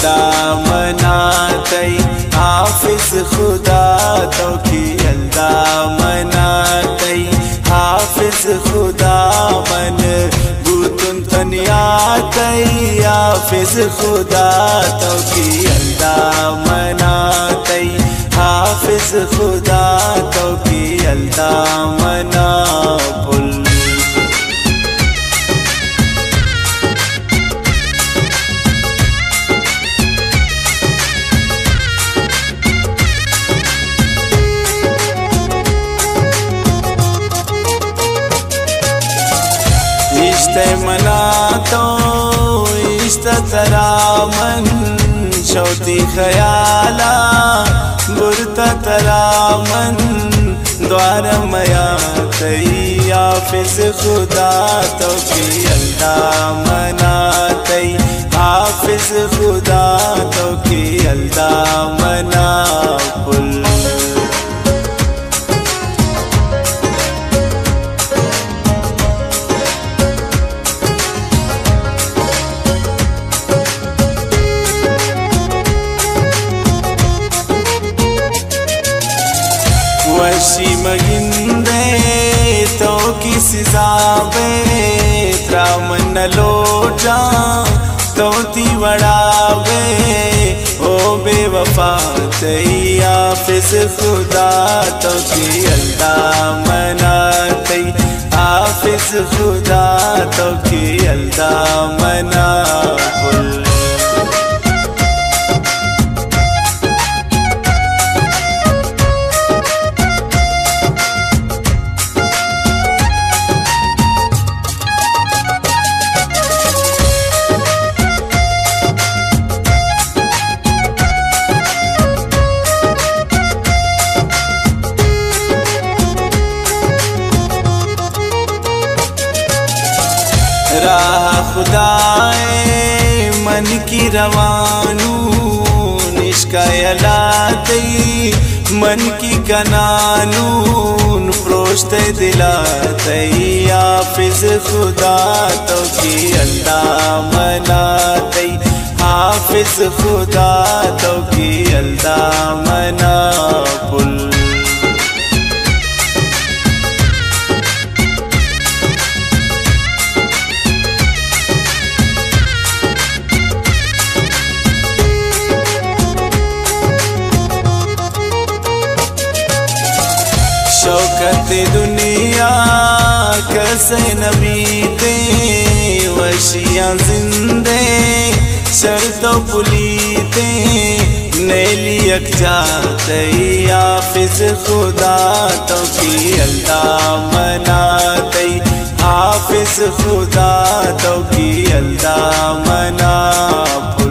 यल्दा मनातई हाफिज खुदा तो की यल्दा मनातई हाफिज खुदा मन बूतुन तनियातई हाफिज खुदा तो की यल्दा मनातई हाफिज खुदा तो की यल्दा मना पुल इश्ते मना तो इश्त तरामन शौती खयाला बुरता तरामन द्वार मया तई हाफिज खुदा तो की यल्दा मना तई हाफिज खुदा तो की यल्दा मना पुल वशी मगिंदे तो किस जाबे त्रामन लोटा तो ती वड़ावे ओ बेवफा तई हाफिज खुदा तो की यल्दा मना तई हाफिज खुदा तो की यल्दा मना पुल राह खुदाए मन की रवानू निष्कायलातई मन की कनानून प्रोष्ट दिलातई हाफिज खुदा तो की यल्दा मनातई हाफिज खुदा तो की यल्दा मना पुल शौकत दुनिया कैसे नबीते वशियाँ जिंदे शर्तो पुलीते नैली जातई हाफिज खुदा तो की यल्दा मनातई हाफिज खुदा तो की यल्दा मना पुल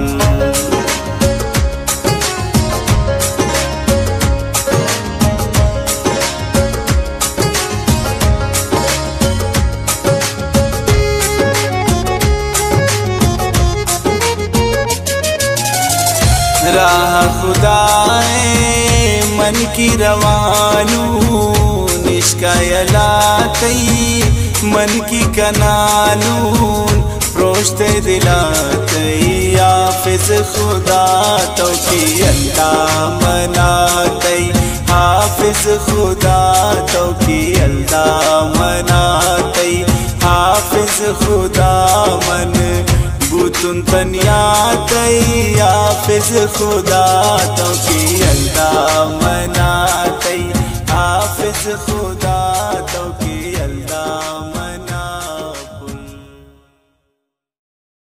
राह खुदाए मन की रवानू निष्कायलातई मन की कनानून प्रोष्ट दिलातई हाफिज खुदा तो की यल्दा मनातई हाफिज खुदा तो की यल्दा मनातई हाफिज खुदा मन बूतुन तनियातई हाफिज खुदा तो की यल्दा